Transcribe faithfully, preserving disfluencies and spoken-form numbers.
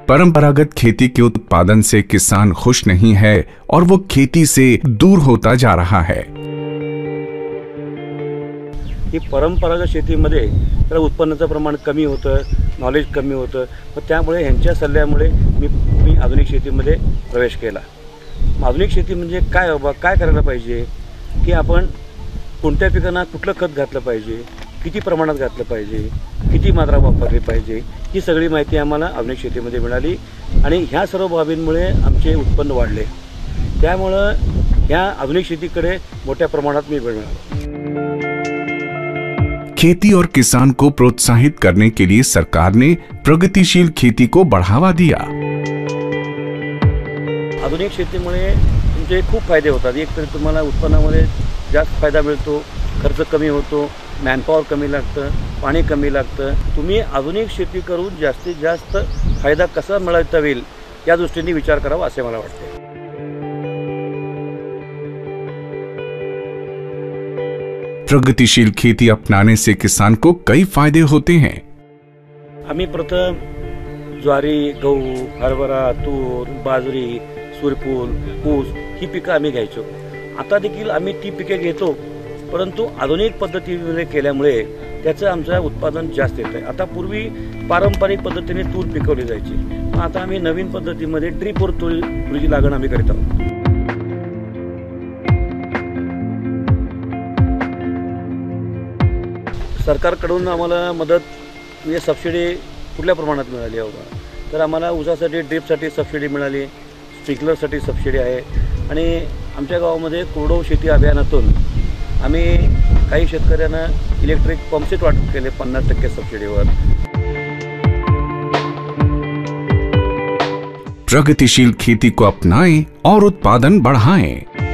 परंपरागत खेती के उत्पादन से किसान खुश नहीं है और वो खेती से दूर होता जा रहा है। ही परंपरागत शेतीमध्ये तर उत्पन्नाचं प्रमाण कमी होतं, नॉलेज कमी होतं, तर त्यामुळे ह्यांच्या सल्ल्यामुळे मी मी आधुनिक शेतीमध्ये प्रवेश केला। आधुनिक शेती म्हणजे काय बाबा, काय करायला पाहिजे की आपण कोणत्या पिकांना कुठलं खत घातलं पाहिजे, किती प्रमाणात घातलं पाहिजे, किती मात्रा वापरली पाहिजे, ही सगळी माहिती आम्हाला आधुनिक शेतीमध्ये मिळाली आणि ह्या सर्व बाबींमुळे आमचे उत्पन्न वाढले। त्यामुळे ह्या आधुनिक शेतीकडे मोठ्या प्रमाणात मी वळलो। खेती और किसान को प्रोत्साहित करने के लिए सरकार ने प्रगतिशील खेती को बढ़ावा दिया। आधुनिक शेतीमुळे तुमचे खूप फायदे होतात। एक तर तुम्हाला उत्पन्नामध्ये जास्त फायदा मिळतो, खर्च कमी होतो, मॅनपॉवर कमी लागतं, पाणी कमी लागतं। तुम्ही आधुनिक शेती करून जास्तीत जास्त फायदा कसा मिळवता येईल या दृष्टीने विचार करावा असे मला वाटते। प्रगतिशील खेती अपनाने से किसान को कई फायदे होते हैं। आम्ही प्रथम ज्वारी, गहू, हरभरा, तूर, बाजरी, सूर्यफूल, ऊस ही पिकं आम्ही घ्यायचो। आता देखील आम्ही ती पिके घेतो, परंतु आधुनिक पद्धतीने केल्यामुळे त्याचं आमचं उत्पादन जास्त येतं। आता पूर्वी पारंपरिक पद्धतीने तूर पिकवली जायची, आता आम्ही नवीन पद्धतीमध्ये ड्रीपवर तुरीची लागण आम्ही करीत आहोत। सरकारकडून आम्हाला मदत म्हणजे सबसिडी कुठल्या प्रमाणात मिळाली आहे? तर आम्हाला ऊसासाठी ड्रीपसाठी सबसिडी मिळाली, स्प्रिंकलरसाठी सबसिडी आहे आणि आमच्या गावामध्ये कोरडवाहू शेती अभियानातून आम्ही काही शेतकऱ्यांना इलेक्ट्रिक पंपसेट वाटप केले पन्नास टक्के सबसिडीवर। प्रगतिशील खेती को अपनाएं और उत्पादन बढ़ाएं।